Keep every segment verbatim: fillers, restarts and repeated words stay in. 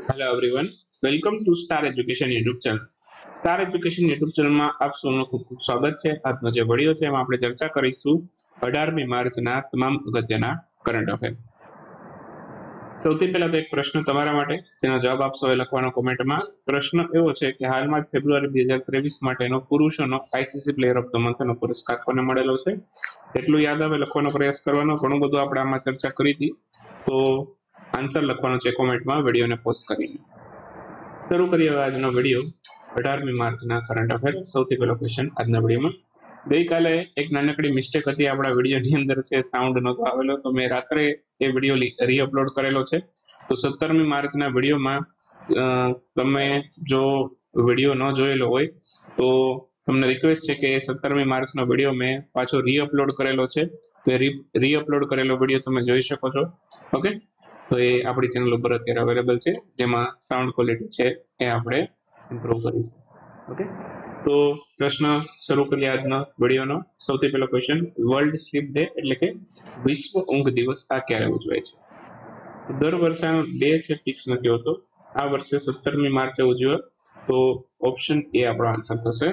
Hello everyone, welcome to star education YouTube channel. Star education YouTube channel में आप સૌનું ખૂબ ખૂબ સ્વાગત છે। આજનો જે વિડિયો છે એમાં આપણે ચર્ચા કરીશું અઢારમી માર્ચના તમામ અગત્યના કરંટ અફેર। સૌથી પહેલા તો એક પ્રશ્ન તમારા માટે જેનો જવાબ આપશો એ લખવાનો કોમેન્ટમાં। પ્રશ્ન એવો છે કે હાલમાં જ ફેબ્રુઆરી બે હજાર ત્રેવીસ માટેનો પુરુષોનો આઈસીસી પ્લેયર ઓફ ધ મંથનો પુરસ્કાર કોને મળેલો છે એટલું યાદ આવે લખવાનો પ્રયાસ કરવાનો। ઘણું બધું આપણે આમાં ચર્ચા કરી હતી, તો આન્સર લખવાનો છે કોમેન્ટમાં વિડીયોને પોઝ કરીને। શરૂ કરીએ આજનો વિડીયો અઢારમી માર્ચના કરંટ અફેર। સૌથી પહેલો ક્વેશ્ચન આજના વિડીયોમાં, ગઈકાલે એક નાનકડી મિસ્ટેક હતી આપણા વિડીયોની અંદર છે, સાઉન્ડ નહોતો આવેલો, તો મેં રાત્રે એ વિડીયો રીઅપલોડ કરેલો છે। તો સત્તરમી માર્ચના વિડીયોમાં તમે જો વિડીયો ન જોયેલો હોય તો તમને રિક્વેસ્ટ છે કે સત્તરમી માર્ચનો વિડીયો મેં પાછો રીઅપલોડ કરેલો છે, તો એ રીઅપલોડ કરેલો વિડીયો તમે જોઈ શકો છો। ઓકે, તો એ આપણી ચેનલ ઉપર અત્યારે અવેલેબલ છે, જેમાં સાઉન્ડ ક્વોલિટી છે એ આપણે ઇમ્પ્રૂવ કરીશું। ઓકે, તો પ્રશ્ન શરૂ કરીએ આજના વિડીયોનો। સૌથી પહેલો ક્વેશ્ચન, વર્લ્ડ સ્લીપ ડે એટલે કે વિશ્વ ઊંઘ દિવસ આ ક્યારે ઉજવાય છે? તો દર વર્ષે આનો ડે છે ફિક્સ નથી હોતો, આ વર્ષે સત્તરમી માર્ચે ઉજવ્યો, તો ઓપ્શન એ આપણો આન્સર થશે।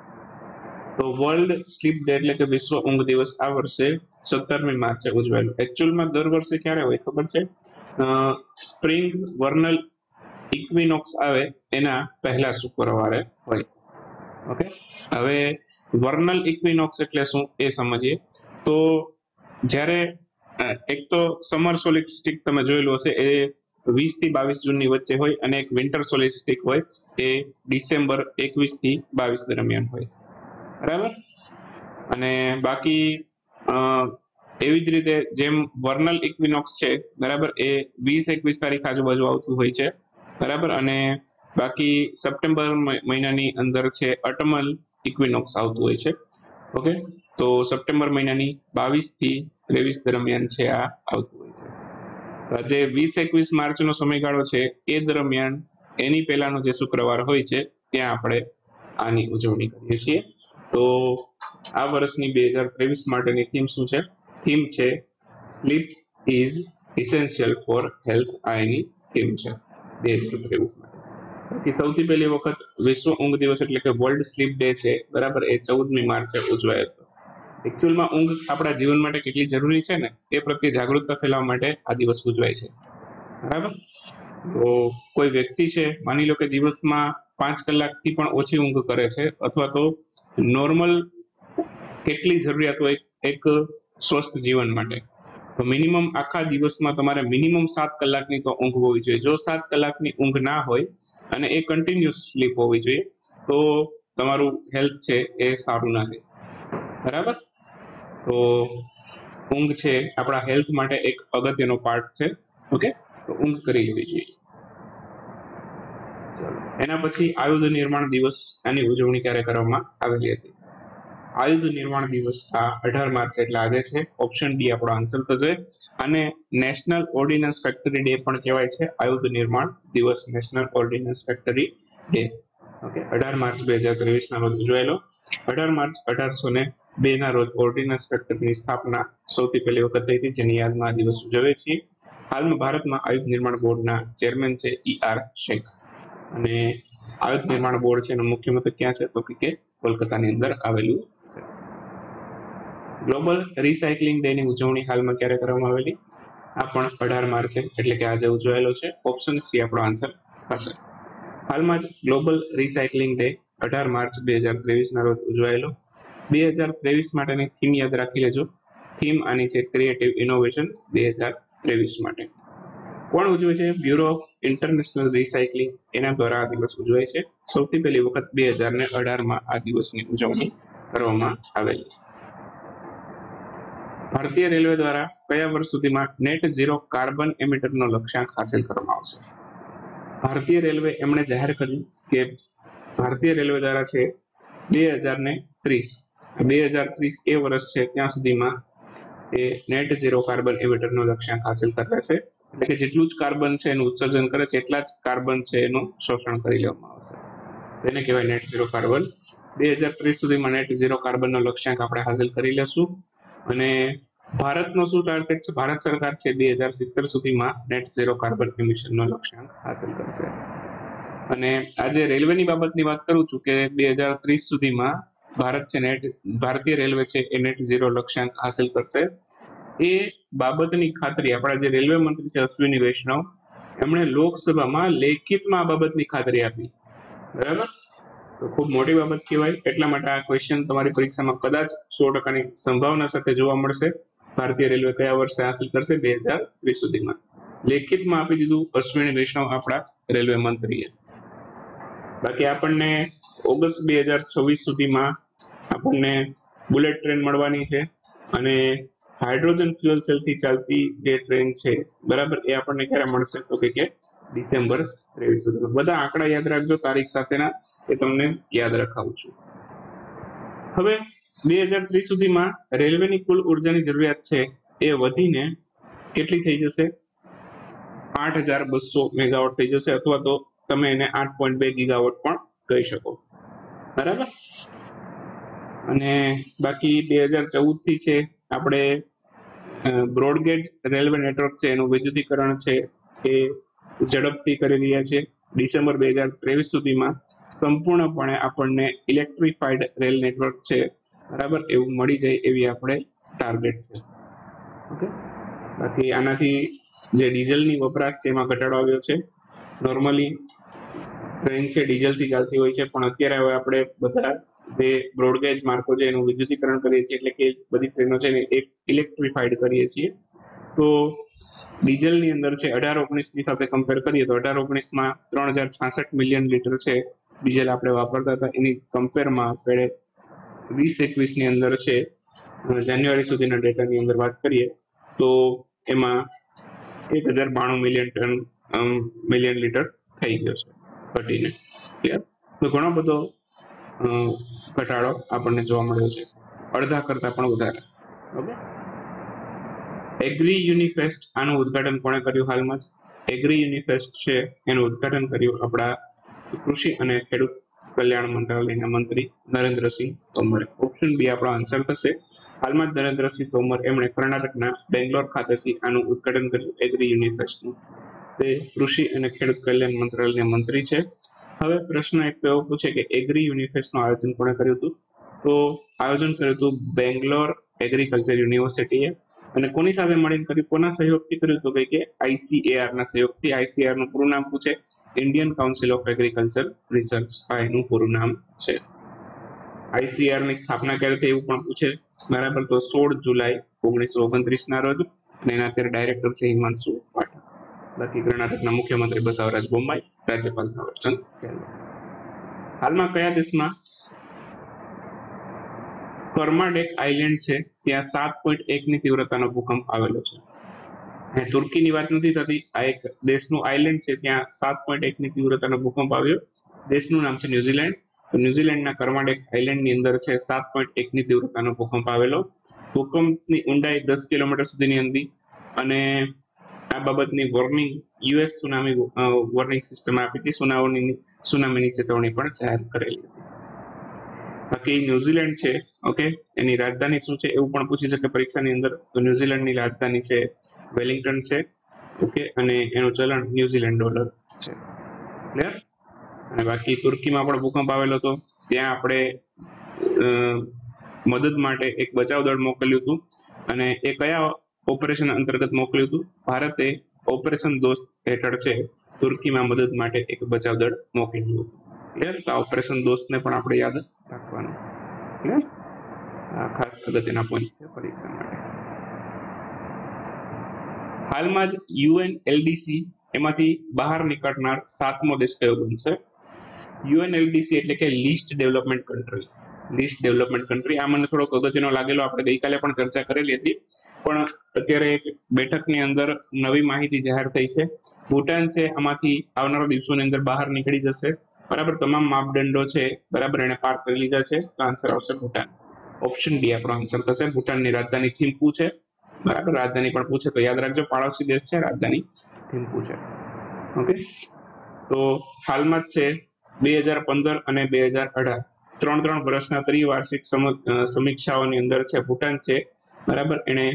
તો વર્લ્ડ સ્લીપ ડે એટલે કે વિશ્વ ઊંઘ દિવસ આ વર્ષે સત્તરમી માર્ચે ઉજવાયેલો। એકચ્યુઅલમાં દર વર્ષે ક્યારે હોય ખબર છે? સ્પ્રિંગ વર્નલ ઇક્વિનોક્સ આવે એના પહેલા શુક્રવારે હોય। ઓકે, હવે વર્નલ ઇક્વિનોક્સ એટલે શું એ સમજીએ। તો જ્યારે એક તો સમર સોલિસ્ટિક તમે જોયેલું હશે, એ વીસ થી બાવીસ જૂનની વચ્ચે હોય, અને એક વિન્ટર સોલિસ્ટિક હોય એ ડિસેમ્બર એકવીસ થી બાવીસ દરમિયાન હોય, બરાબર। અને બાકી એવી જ રીતે જેમ વર્નલ ઇક્વિનોક્સ છે, બરાબર, એ વીસ એકવીસ તારીખ આજુબાજુ આવતું હોય છે, બરાબર। અને બાકી સપ્ટેમ્બર મહિનાની અંદર છે ઓટમલ ઇક્વિનોક્સ આવતું હોય છે। ઓકે, તો સપ્ટેમ્બર મહિનાની બાવીસ થી ત્રેવીસ દરમિયાન છે આ આવતું હોય છે। તો આજે વીસ એકવીસ માર્ચનો સમયગાળો છે એ દરમિયાન એની પહેલાનો જે શુક્રવાર હોય છે ત્યાં આપણે આની ઉજવણી કરીએ છીએ। તો આ વર્ષની બે હજાર ત્રેવીસ માટેની થીમ શું છે? થીમ છે sleep is essential for health, આ એની થીમ છે બે હજાર ત્રેવીસ માટે। બાકી સૌથી પહેલી વખત વિશ્વ ઊંઘ દિવસ એટલે કે વર્લ્ડ સ્લીપ ડે છે, બરાબર, એ ચૌદમી માર્ચે ઉજવાયો હતો। એકચ્યુઅલમાં ઊંઘ આપણા જીવન માટે કેટલી જરૂરી છે ને એ પ્રત્યે જાગૃતતા ફેલાવવા માટે આ દિવસ ઉજવાય છે, બરાબર। તો કોઈ વ્યક્તિ છે, માની લો કે દિવસમાં પાંચ કલાકથી પણ ઓછી ઊંઘ કરે છે, અથવા તો નોર્મલ કેટલી જરૂરિયાત હોય એક સ્વસ્થ જીવન માટે, તો મિનિમમ આખા દિવસમાં તમારે મિનિમમ સાત કલાકની તો ઊંઘ હોવી જોઈએ। જો સાત કલાકની ઊંઘ ના હોય અને એ કન્ટિન્યુઅસ સ્લીપ હોવી જોઈએ, તો તમારું હેલ્થ છે એ સારું ના રહે, બરાબર। તો ઊંઘ છે આપણા હેલ્થ માટે એક અગત્યનો પાર્ટ છે। ઓકે, તો ઊંઘ કરી લેવી જોઈએ। એના પછી આયુધ નિર્માણ દિવસ, આની ઉજવણી ક્યારે કરવામાં આવેલી હતી? આયુધ નિર્માણ દિવસ આ અઢાર માર્ચ એટલે આજે છે, ઓપ્શન ડી આપણો આન્સર થશે। અને નેશનલ ઓર્ડિનન્સ ફેક્ટરી ડે પણ કહેવાય છે, આયુધ નિર્માણ દિવસ, national ordnance factory day. Okay, અઢાર માર્ચ બે હજાર ત્રેવીસ ના રોજ ઉજવાયેલો। અઢાર માર્ચ અઢારસો ને બે ના રોજ ઓર્ડિનન્સ ફેક્ટરીની સ્થાપના સૌથી પહેલી વખત થઈ હતી, જેની યાદમાં આ દિવસ ઉજવીએ છીએ। હાલમાં ભારતમાં આયુધ નિર્માણ બોર્ડના ચેરમેન છે ઈ આર શેખ, અને આયુધ નિર્માણ બોર્ડ છે એનું મુખ્ય મથક ક્યાં છે તો કે કોલકાતાની અંદર આવેલું છે। ગ્લોબલ રિસાયકલિંગ ડે ની ઉજવણી હાલમાં ક્યારે કરવામાં આવેલી? આ પણ અઢાર માર્ચે એટલે કે આજે ઉજવાયેલો છે, ઓપ્શન સી આપણો આન્સર થશે। હાલમાં જ ગ્લોબલ રિસાયકલિંગ ડે અઢાર માર્ચ બે હજાર ત્રેવીસ ના રોજ ઉજવાયેલો। બે હજાર ત્રેવીસ માટેની થીમ યાદ રાખી લેજો, થીમ આની છે ક્રિએટિવ ઇનોવેશન બે હજાર ત્રેવીસ માટે। કોણ ઉજવે છે? બ્યુરો ઓફ ઇન્ટરનેશનલ રિસાયકલિંગ, એના દ્વારા આ દિવસ ઉજવાય છે। સૌથી પહેલી વખત બે હજાર ને અઢાર માં આ દિવસની ઉજવણી કરવામાં આવેલી। ભારતીય રેલવે દ્વારા કયા વર્ષ સુધીમાં નેટ ઝીરો કાર્બન એમિટરનો લક્ષ્યાંક હાંસલ કરવામાં આવશે? ભારતીય રેલવે એમણે જાહેર કર્યું કે ભારતીય રેલવે દ્વારા છે બે હજાર ને ત્રીસ બે હજાર ત્રીસ એ વર્ષ છે ત્યાં સુધીમાં એ નેટ ઝીરો કાર્બન એમિટરનો લક્ષ્યાંક હાંસલ કરશે। એટલે કે જેટલું જ કાર્બન છે એનું ઉત્સર્જન કરે છે એટલા જ કાર્બન છે એનું શોષણ કરી લેવામાં આવશે, તેને કહેવાય નેટ ઝીરો કાર્બન। બે હજાર ત્રીસ સુધીમાં નેટ ઝીરો કાર્બનનો લક્ષ્યાંક આપણે હાંસલ કરી લેશું, અને ભારતનો શું ટાર્ગેટ છે? ભારત સરકાર છે બે હજાર સિત્તેર સુધીમાં નેટ ઝીરો કાર્બન એમિશનનો લક્ષ્યાંક હાંસલ કરશે. અને આજે રેલવેની બાબતની વાત કરું છું કે બે હજાર ત્રીસ સુધીમાં ભારત છે નેટ ભારતીય રેલવે છે એ નેટ ઝીરો લક્ષ્યાંક હાંસલ કરશે. એ બાબતની ખાતરી આપણા જે રેલવે મંત્રી છે અશ્વિની વૈષ્ણવ, એમણે લોકસભામાં લેખિતમાં આ બાબતની ખાતરી આપી. બરાબર, તો ખૂબ મોટી બાબત કહેવાય. એટલા માટે આ ક્વેશ્ચન તમારી પરીક્ષામાં કદાચ સો ટકાની સંભાવના સાથે જોવા મળશે. ભારતીય રેલવે કયા વર્ષે હાંસલ કરશે? બે હજાર ત્રીસ સુધીમાં. લેખિતમાં આપી દીધું અશ્વિની વૈષ્ણવ આપણા રેલવે મંત્રીએ. બાકી આપણને ઓગસ્ટ બે હજાર છવ્વીસ સુધીમાં આપણને બુલેટ ટ્રેન મળવાની છે અને હાઇડ્રોજન ફ્યુઅલ સેલથી ચાલતી જે ટ્રેન છે, બરાબર, એ આપણને ક્યારે મળશે? તો કે ડિસેમ્બર ત્રેવીસ સુધીમાં. બધા આંકડા યાદ રાખજો તારીખ સાથેના, એ તમને યાદ રખાવું છું. હવે બે હજાર ત્રીસ સુધીમાં રેલવેની કુલ ઉર્જાની જરૂરિયાત છે એ વધીને કેટલી થઈ જશે? આઠ હજાર બસો મેગાવોટ થઈ જશે, અથવા તો તમે એને આઠ પોઈન્ટ બે ગીગાવોટ પણ કહી શકો. બરાબર. અને બાકી બે હજાર ચૌદ થી છે આપણે બ્રોડગેજ રેલવે નેટવર્ક છે એનું વિદ્યુતીકરણ છે એ ઝડપથી કરી રહ્યા છે. ડિસેમ્બર બે હજાર ત્રેવીસ સુધીમાં સંપૂર્ણપણે આપણને ઇલેક્ટ્રિફાઈડ રેલ નેટવર્ક છે, બરાબર, એવું મળી જાય એવી આપણે ટાર્ગેટ છે. ઓકે. બાકી આનાથી જે ડીઝલની વપરાશ છે એમાં ઘટાડો આવ્યો છે. નોર્મલી ટ્રેન છે ડીઝલથી ચાલતી હોય છે, પણ અત્યારે હવે આપણે બધા જે બ્રોડગેજ માર્ગો છે એનું વિદ્યુતીકરણ કરીએ છીએ, એટલે કે બધી ટ્રેનો છે ને એક ઇલેક્ટ્રિફાઈડ કરીએ છીએ. તો ડીઝલની અંદર છે અઢાર ઓગણીસ ની સાથે કમ્પેર કરીએ તો અઢાર ઓગણીસ માં ત્રણ હજાર છાસઠ મિલિયન લીટર છે ડીઝલ આપણે વાપરતા હતા, એની કમ્પેરમાં આપણે વીસ એકવીસ ની અંદર છે જાન્યુઆરી સુધીના ડેટાની અંદર વાત કરીએ તો એમાં એક હજાર બાણું મિલિયન ટન મિલિયન લીટર થઈ ગયો છે ઘટીને. ક્લિયર? તો ઘણો બધો ઘટાડો આપણને જોવા મળ્યો છે, અડધા કરતા પણ વધારે. ઓકે. એગ્રી યુનિફેસ્ટ, આનું ઉદઘાટન કોણે કર્યું હાલમાં જ? એગ્રી યુનિફેસ્ટ છે એનું ઉદઘાટન કર્યું આપણા કૃષિ અને ખેડૂત કલ્યાણ મંત્રાલયના મંત્રી નરેન્દ્રસિંહ તોમરે. ઓપ્શન બી આપણો આન્સર થશે. હાલમાં જ નરેન્દ્રસિંહ તોમર એમણે કર્ણાટકના બેંગ્લોર ખાતેથી આનું ઉદઘાટન કર્યું એગ્રી યુનિફેસ્ટનું. તે કૃષિ અને ખેડૂત કલ્યાણ મંત્રાલયના મંત્રી છે. હવે પ્રશ્ન એક એવો પૂછે કે એગ્રી યુનિફેસ્ટનું આયોજન કોણે કર્યું હતું? તો આયોજન કર્યું હતું બેંગ્લોર એગ્રીકલ્ચર યુનિવર્સિટીએ. અને કોની સાથે મળીને કર્યું? કોના સહયોગથી કર્યું? તો કે આઈસીએઆર ના સહયોગથી. આઈસીએઆર નું પૂરું નામ પૂછે, Indian council of agriculture research, આ એનું પૂરું નામ છે. આઈસીએઆર ની સ્થાપના ક્યારે થઈ એવું પણ પૂછે, બરાબર, તો સોળ જુલાઈ ઓગણીસો ઓગણત્રીસ ના રોજ, અને એના અત્યારે ડાયરેક્ટર છે હિમાંશુ પાઠક. બાકી કર્ણાટકના મુખ્યમંત્રી બસવરાજ બોમ્માઈ, રાજ્યપાલ થાવરચંદ ગેહલોત. હાલમાં કયા દેશમાં કર્માડેક આઇલેન્ડ છે ત્યાં સાત પોઈન્ટ એક ની તીવ્રતાનો ભૂકંપ આવેલો છે? અહીં તુર્કીની વાત નથી થતી, આ એક દેશનું આઇલેન્ડ છે ત્યાં સાત પોઈન્ટ એક ની તીવ્રતાનો ભૂકંપ આવ્યો. દેશનું નામ છે ન્યુઝીલેન્ડ. તો ન્યુઝીલેન્ડના કર્માડેક આઇલેન્ડની અંદર છે સાત પોઈન્ટ એક ની તીવ્રતાનો ભૂકંપ આવેલો. ભૂકંપની ઊંડાઈ દસ કિલોમીટર સુધીની હતી અને આ બાબતની warning US tsunami warning system આપી હતી. સુનાવણીની સુનામીની ચેતવણી પણ જાહેર કરેલી હતી. બાકી ન્યુઝીલેન્ડ છે, ઓકે, એની રાજધાની શું છે એવું પણ પૂછી શકે પરીક્ષાની અંદર. તો ન્યુઝીલેન્ડની રાજધાની છે વેલિંગ્ટન છે, ઓકે, અને એનું ચલણ ન્યુઝીલેન્ડ ડોલર છે. ક્લિયર? અને બાકી તુર્કીમાં પણ ભૂકંપ આવેલો હતો, ત્યાં આપણે મદદ માટે એક બચાવ દળ મોકલ્યું હતું. અને એ કયા ઓપરેશન અંતર્ગત મોકલ્યું હતું? ભારતે ઓપરેશન દોસ્ત હેઠળ છે તુર્કીમાં મદદ માટે એક બચાવ દળ મોકલ્યું હતું. ક્લિયર? તો ઓપરેશન દોસ્તને પણ આપણે યાદ રાખવાનું. ક્લિયર? આ ખાસ અગત્યના પોઈન્ટ છે પરીક્ષા માટે. હાલમાં જ યુએનએલડીસી એમાંથી બહાર નીકળનાર સાતમો દેશ કયો બનશે? યુએનએલડીસી એટલે કે least development country. Least development country, આ મને થોડોક અગત્યનો લાગેલો, આપણે ગઈકાલે પણ ચર્ચા કરેલી હતી, પણ અત્યારે એક બેઠકની અંદર નવી માહિતી જાહેર થઈ છે. ભૂટાન છે આમાંથી આવનારા દિવસોની અંદર બહાર નીકળી જશે, બરાબર, તમામ માપદંડો છે, બરાબર, એને પાર કરી લીધા છે. તો આન્સર આવશે ભૂટાન. ઓપ્શન ડી આપણો આન્સર થશે. ભૂટાનની રાજધાની થિમ્પુ છે, બરાબર, રાજધાની પણ પૂછે તો યાદ રાખજો, પાડોશી દેશ છે, રાજધાની થિમ્પુ છે. ઓકે. તો હાલમાં જ છે બે હજાર પંદર અને બે હજાર અઢાર ત્રણ ત્રણ વર્ષના ત્રિવાર્ષિક સમીક્ષાઓની અંદર છે ભૂટાન છે, બરાબર, એને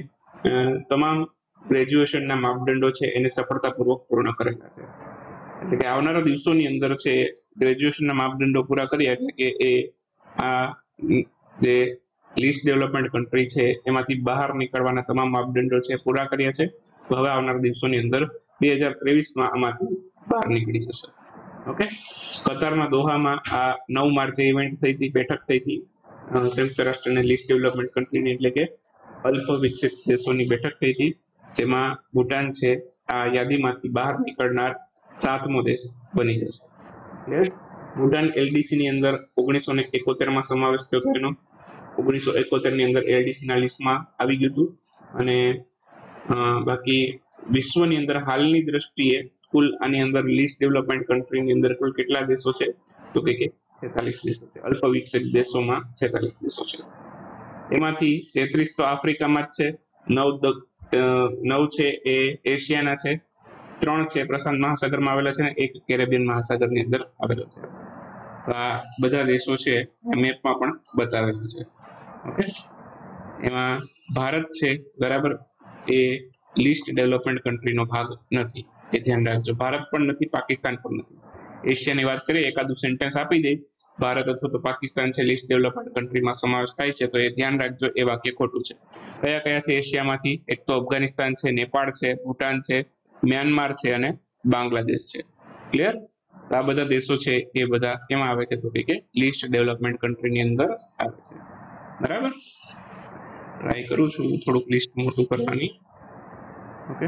તમામ ગ્રેજ્યુએશનના માપદંડો છે એને સફળતાપૂર્વક પૂર્ણ કરેલા છે. એટલે કે આવનારા દિવસોની અંદર છે ગ્રેજ્યુએશનના માપદંડો પૂરા કર્યા એટલે કે એ આ જે લીસ્ટ ડેવલપમેન્ટ કન્ટ્રી છે એમાંથી બહાર નીકળવાના તમામ માપદંડો છે પૂરા કર્યા છે. તો હવે આવનારા દિવસોની અંદર બે હજાર ત્રેવીસમાં આમાંથી બહાર નીકળી જશે. ઓકે, કતારના દોહામાં આ નવ માર્ચે ઇવેન્ટ થઈ હતી, બેઠક થઈ હતી સંયુક્ત રાષ્ટ્રની લીસ્ટ ડેવલપમેન્ટ કન્ટ્રીની એટલે કે અલ્પ વિકસિત દેશોની બેઠક થઈ હતી, જેમાં ભૂટાન છે આ યાદીમાંથી બહાર નીકળનાર સાતમો દેશ બની જશે. ભૂટાન એલડીસી ની અંદર ઓગણીસો ને એકોતેર માં સમાવેશ થયો હતો એનો. ઓગણીસો એકોતેર ની અંદર એલડીસી ના લિસ્ટમાં આવી ગયું હતું. અને બાકી વિશ્વની અંદર હાલની દ્રષ્ટિએ કુલ આની અંદર લીસ્ટ ડેવલપમેન્ટ કન્ટ્રીની અંદર કુલ કેટલા દેશો છે તો કે છેતાલીસ દેશો છે. અલ્પ વિકસિત દેશોમાં છેતાલીસ દેશો છે. એમાંથી તેત્રીસ તો આફ્રિકામાં જ છે, નવ નવ છે એ એશિયાના છે, ત્રણ છે પ્રશાંત મહાસાગરમાં આવેલા છે અને એક કેરેબિયન મહાસાગરની અંદર આવેલો છે. તો આ બધા દેશો છે મેપમાં પણ બતાવેલા છે. ઓકે, એમાં ભારત છે બરાબર એ લીસ્ટ ડેવલપમેન્ટ કન્ટ્રીનો ભાગ નથી, એ ધ્યાન રાખજો. ભારત પણ નથી, પાકિસ્તાન પણ નથી. એશિયાની વાત કરીએ એકાદું સેન્ટેન્સ આપી દે ભારત અથવા તો પાકિસ્તાન છે લીસ્ટ ડેવલપમેન્ટ કન્ટ્રીમાં સમાવેશ થાય છે તો એ ધ્યાન રાખજો, એ વાક્ય ખોટું છે. કયા કયા છે એશિયામાંથી? એક તો અફઘાનિસ્તાન છે, નેપાળ છે, ભૂટાન છે, મ્યાનમાર છે અને બાંગ્લાદેશ છે. ક્લિયર? આ બધા દેશો છે એ બધા કેમાં આવે છે તો કે લીસ્ટ ડેવલપમેન્ટ કન્ટ્રીની અંદર આવે છે. બરાબર, ટ્રાય કરું છું થોડુંક લિસ્ટ મોટું કરવાની. ઓકે,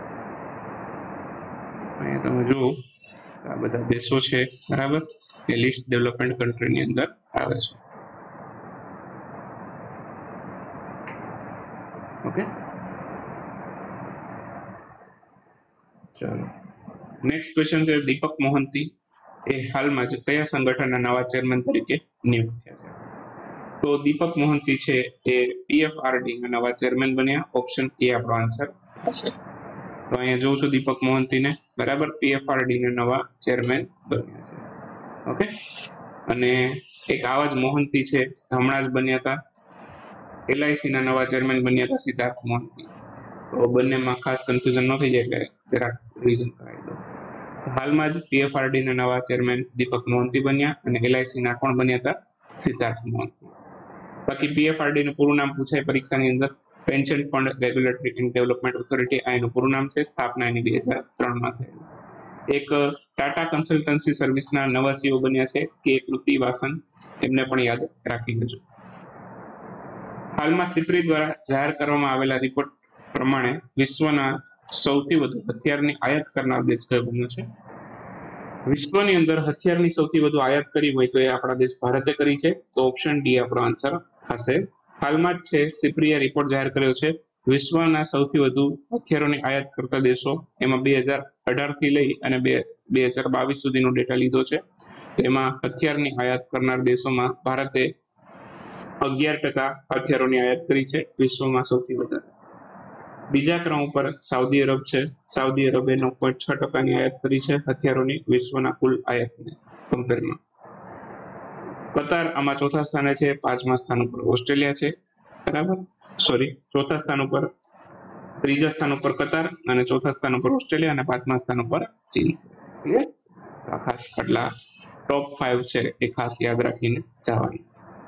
અહીંયા તમે જુઓ આ બધા દેશો છે બરાબર એ લીસ્ટ ડેવલપમેન્ટ કન્ટ્રીની અંદર આવે છે. ઓકે, ચાલો નેક્સ્ટ ક્વેશ્ચન છે. દીપક મોહંતી એ હાલમાં જ કયા સંગઠનના નવા ચેરમેન તરીકે નિયુક્ત થયા છે? તો દીપક મોહંતી છે એ પીએફઆરડી ના નવા ચેરમેન બન્યા. ઓપ્શન એ આપણો આન્સર હશે. તો અહીંયા જોઉં છું દીપક મોહંતીને બરાબર પીએફઆરડી ના નવા ચેરમેન બન્યા છે. ઓકે, અને એક આવા જ મોહંતી છે હમણાં જ બન્યા હતા એલઆઈસી ના નવા ચેરમેન બન્યા હતા સિદ્ધાર્થ મોહંતી. તો બંનેમાં ખાસ કન્ફ્યુઝન ન થઈ જાય એટલે જરાક રિવિઝન કરાવી દો. હાલમાં જ પીએફઆરડી ના નવા ચેરમેન દીપક મોહંતી બન્યા અને એલઆઈસી ના કોણ બન્યા હતા? સિદ્ધાર્થ મોહંતી. બાકી પીએફઆરડી નું પૂરું નામ પૂછાય પરીક્ષાની અંદર, pension fund regulatory and development authority, આ એનું પૂરું નામ છે. સ્થાપના એની બે હજાર ત્રણ માં થયેલી. એક ટાટા કન્સલ્ટન્સી સર્વિસના નવા સીઓ બન્યા છે કે કૃતિ વાસન, એમને પણ યાદ રાખી લેજો. હાલમાં સિપ્રી દ્વારા જાહેર કરવામાં આવેલા રિપોર્ટ પ્રમાણે વિશ્વના સૌથી વધુ હથિયારની આયાત કરનાર દેશ કયો બન્યો છે? વિશ્વની અંદર હથિયારની સૌથી વધુ આયાત કરી હોય તો એ આપણા દેશ ભારતે કરી છે. તો ઓપ્શન ડી આપણો આન્સર થશે. હાલમાં જ છે સિપ્રીએ રિપોર્ટ જાહેર કર્યો છે વિશ્વના સૌથી વધુ હથિયારોની આયાત કરતા દેશો, એમાં બે હજાર અઢાર થી લઈ અને બે બે હજાર બાવીસ સુધીનો ડેટા લીધો છે. તેમાં હથિયારની આયાત કરનાર દેશોમાં ભારતે અગિયાર ટકા હથિયારોની આયાત કરી છે, વિશ્વમાં સૌથી વધારે. બીજા ક્રમ ઉપર સાઉદી અરબ છે. સાઉદી અરબે નવ પોઈન્ટ છ ટકાની આયાત કરી છે હથિયારોની વિશ્વના કુલ આયાતને કમ્પેરમાં. કતાર આમાં ચોથા સ્થાને છે. પાંચમા સ્થાન ઉપર ઓસ્ટ્રેલિયા છે બરાબર. સોરી, ચોથા સ્થાન ઉપર ત્રીજા સ્થાન ઉપર કતાર અને ચોથા સ્થાન ઉપર ઓસ્ટ્રેલિયા અને પાંચમા સ્થાન ઉપર ચીન છે. ક્લિયર? આ ખાસ આટલા ટોપ ફાઈવ છે એ ખાસ યાદ રાખીને જવાનું.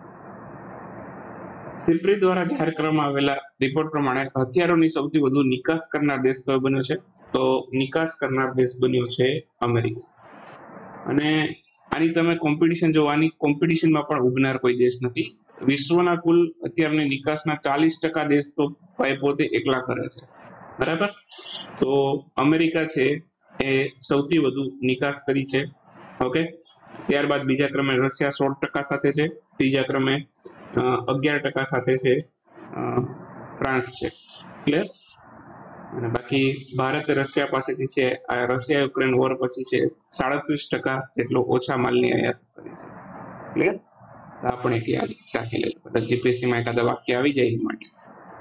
સિપ્રી દ્વારા જાહેર કરવામાં આવેલા રિપોર્ટ પ્રમાણે હથિયારોની સૌથી વધુ નિકાસ કરનાર દેશ કયો બન્યો છે? તો નિકાસ કરનાર દેશ બન્યો છે અમેરિકા. અને આની તમે કોમ્પિટિશન જો આની કોમ્પિટિશનમાં પણ ઉભનાર કોઈ દેશ નથી. વિશ્વના કુલ હથિયારની નિકાસના ચાલીસ ટકા દેશ તો ભાઈ પોતે એકલા કરે છે બરાબર. તો અમેરિકા છે એ સૌથી વધુ નિકાસ કરી છે. ઓકે, ત્યારબાદ બીજા ક્રમે રશિયા સોળ ટકા સાથે છે. ત્રીજા ક્રમે અગિયાર ટકા સાથે છે ફ્રાન્સ છે. ક્લિયર? અને બાકી ભારત રશિયા પાસેથી છે આ રશિયા યુક્રેન વોર પછી છે સાડત્રીસ ટકા જેટલો ઓછા માલની આયાત કરી છે. ક્લિયર? આપણે એક યાદ રાખી લઈએ, કદાચ જીપીએસસી માં એકાદા વાક્ય આવી જાય એ માટે.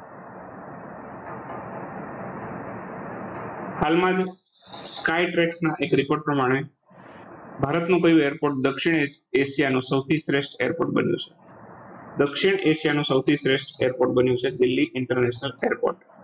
હાલમાં જ સ્કાય ટ્રેક્સના એક રિપોર્ટ પ્રમાણે ભારતનું કયું એરપોર્ટ દક્ષિણ એશિયાનું સૌથી શ્રેષ્ઠ એરપોર્ટ બન્યું છે? દક્ષિણ એશિયાનું સૌથી શ્રેષ્ઠ એરપોર્ટ બન્યું છે Delhi international airport.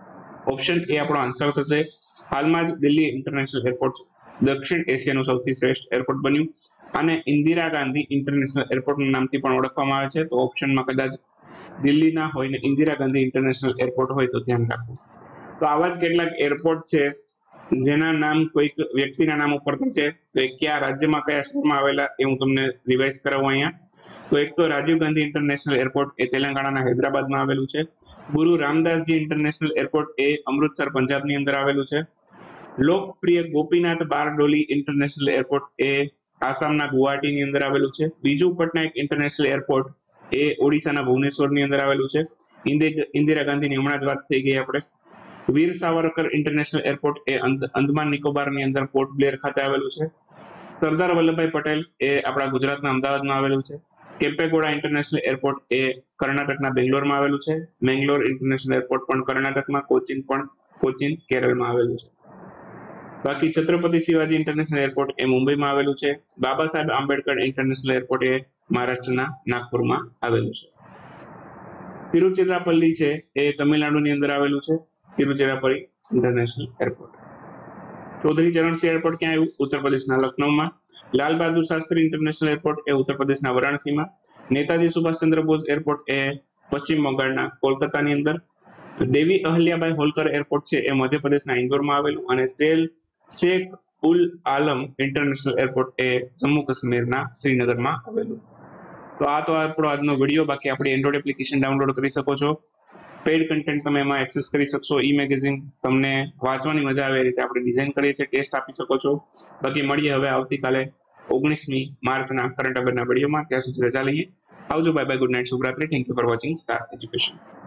Option A આપણો આન્સર થશે. હાલમાં જ દિલ્હી ઇન્ટરનેશનલ એરપોર્ટ દક્ષિણ એશિયાનું સૌથી શ્રેષ્ઠ એરપોર્ટ બન્યું અને ઇન્દિરા ગાંધી ઇન્ટરનેશનલ એરપોર્ટના નામથી પણ ઓળખવામાં આવે છે. તો ઓપ્શનમાં કદાચ દિલ્હીના હોય ને ઇન્દિરા ગાંધી ઇન્ટરનેશનલ એરપોર્ટ હોય તો ધ્યાન રાખવું. તો આવા જ કેટલાક એરપોર્ટ છે જેના નામ કોઈક વ્યક્તિના નામ ઉપરથી છે. તો એ કયા રાજ્યમાં કયા શહેરમાં આવેલા એ હું તમને રિવાઇઝ કરાવું અહીંયા. તો એક તો રાજીવ ગાંધી ઇન્ટરનેશનલ એરપોર્ટ એ તેલંગાણાના હૈદરાબાદમાં આવેલું છે. ગુરુ રામદાસજી ઇન્ટરનેશનલ એરપોર્ટ એ અમૃતસર પંજાબની અંદર આવેલું છે. લોકપ્રિય ગોપીનાથ બારડોલી ઇન્ટરનેશનલ એરપોર્ટ એ આસામના ગુવાહાટીની અંદર આવેલું છે. બીજુ પટનાયક ઇન્ટરનેશનલ એરપોર્ટ એ ઓડિશાના ભુવનેશ્વરની અંદર આવેલું છે. ઇન્દિરા ગાંધીની હમણાં જ વાત થઈ ગઈ આપણે. વીર સાવરકર ઇન્ટરનેશનલ એરપોર્ટ એ અંદમાન નિકોબારની અંદર પોર્ટ બ્લેર ખાતે આવેલું છે. સરદાર વલ્લભભાઈ પટેલ એ આપણા ગુજરાતના અમદાવાદમાં આવેલું છે. કેમ્પેગોડા ઇન્ટરનેશનલ એરપોર્ટ એ કર્ણાટકના બેંગ્લોરમાં આવેલું છે. મેંગ્લોર ઇન્ટરનેશનલ એરપોર્ટ પણ કર્ણાટકમાં, કોચીન પણ કોચીન કેરળમાં આવેલું છે. બાકી છત્રપતિ શિવાજી ઇન્ટરનેશનલ એરપોર્ટ એ મુંબઈમાં આવેલું છે. બાબા સાહેબ આંબેડકર ઇન્ટરનેશનલ એરપોર્ટ એ મહારાષ્ટ્રના નાગપુરમાં આવેલું છે. તિરુચિરાપલ્લી છે એ તમિલનાડુની અંદર આવેલું છે. Tiruchirappalli international airport. Chaudhary Charan Singh airport ક્યાં આવ્યું? ઉત્તર પ્રદેશના લખનૌમાં. લાલ બહાદુર શાસ્ત્રી ઇન્ટરનેશનલ એરપોર્ટ એ ઉત્તર પ્રદેશના વારાણસીમાં. નેતાજી સુભાષચંદ્ર બોઝ એરપોર્ટ એ પશ્ચિમ બંગાળના કોલકાતાની અંદર. દેવી અહલ્યાબાઈ હોલકર એરપોર્ટ છે એ મધ્યપ્રદેશના ઇન્દોરમાં આવેલું અને સેલ શેખ ઉલ આલમ ઇન્ટરનેશનલ એરપોર્ટ એ જમ્મુ કાશ્મીરના શ્રીનગરમાં આવેલું. તો આ તો આપણો આજનો વિડીયો. બાકી આપણી એન્ડ્રોઇડ એપ્લિકેશન ડાઉનલોડ કરી શકો છો. પેઇડ કન્ટેન્ટ તમે એમાં એક્સેસ કરી શકશો. ઈ મેગેઝિન તમને વાંચવાની મજા આવે એ રીતે આપણે ડિઝાઇન કરીએ છીએ. ટેસ્ટ આપી શકો છો. બાકી મળીએ હવે આવતીકાલે ઓગણીસમી માર્ચના કરંટ અફેરના વિડીયોમાં. ત્યાં સુધી રજા લઈએ. આવજો. Bye bye. Good night. શુભરાત્રી. Thank you for watching star education.